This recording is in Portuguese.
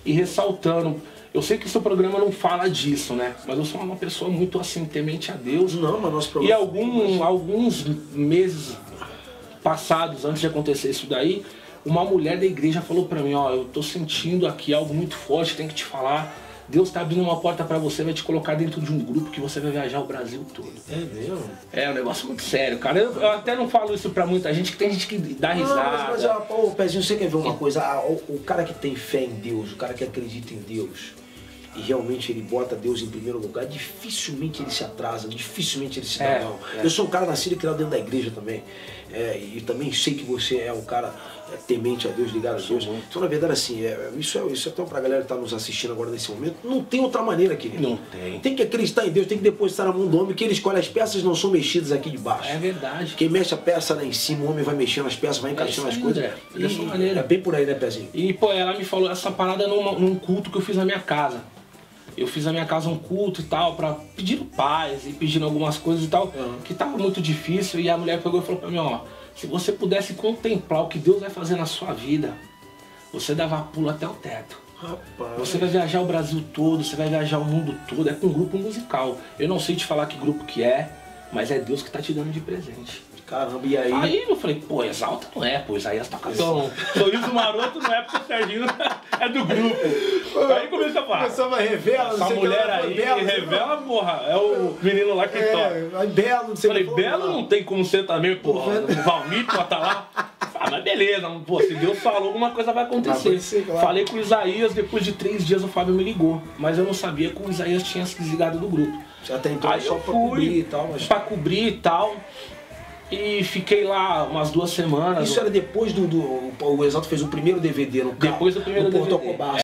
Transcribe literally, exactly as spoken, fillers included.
e ressaltando. Eu sei que o seu programa não fala disso, né? Mas eu sou uma pessoa muito assim, temente a Deus. Não, mas nosso programa... E algum, alguns meses passados, antes de acontecer isso daí, uma mulher da igreja falou pra mim, ó, eu tô sentindo aqui algo muito forte, tenho que te falar. Deus tá abrindo uma porta pra você, vai te colocar dentro de um grupo que você vai viajar o Brasil todo. É mesmo? É um negócio muito sério, cara. Eu, eu até não falo isso pra muita gente, que tem gente que dá risada. Não, mas, mas ó, Pezinho, você quer ver uma coisa? Ah, o, o cara que tem fé em Deus, o cara que acredita em Deus, e realmente ele bota Deus em primeiro lugar, dificilmente ele se atrasa, dificilmente ele se dá É, mal. é. Eu sou um cara nascido e criado dentro da igreja também. É, e também sei que você é um cara é, temente a Deus, ligado a Deus. muito. Então, na verdade, assim, é, isso, é, isso é até pra galera que tá nos assistindo agora nesse momento. Não tem outra maneira, querido. Não tem. Tem que acreditar em Deus, tem que depositar na mão do homem, que ele escolhe as peças, não são mexidas aqui de baixo. É verdade. Quem mexe a peça lá em cima, o homem vai mexendo as peças, vai encaixando É as isso aí, coisas. André. É dessa E maneira. é bem por aí, né, Pezinho? E, pô, ela me falou essa parada num, num culto que eu fiz na minha casa. Eu fiz na minha casa um culto e tal, pra pedindo paz e pedindo algumas coisas e tal, Uhum. que tava muito difícil. E a mulher pegou e falou pra mim, ó, se você pudesse contemplar o que Deus vai fazer na sua vida, você dava pulo até o teto. Rapaz. Você vai viajar o Brasil todo, você vai viajar o mundo todo, é com um grupo musical. Eu não sei te falar que grupo que é, mas é Deus que tá te dando de presente. Caramba, e aí? Aí eu falei, pô, Exalta não é, pô, Isaías toca violão. Sorriso Maroto não é, porque o Serginho é do grupo. Aí começou a falar. Começava a revela, não Essa sei o que mulher lá, aí, Belo, revela, porra, é o menino lá que toca. É, aí Belo, não sei Falei, o que. Belo não tem como ser também, porra. O Valmir pra tá lá. Ah, mas beleza, pô, se Deus falou, alguma coisa vai acontecer. Vai acontecer, claro. Falei com o Isaías, depois de três dias o Fábio me ligou. Mas eu não sabia que o Isaías tinha se desligado do grupo. Já até então Aí só eu pra fui cobrir e tal, mas... pra cobrir e tal. E fiquei lá umas duas semanas. Isso era depois do, do... O Exalto fez o primeiro D V D no carro. Depois do primeiro no Porto D V D. Alcobaça.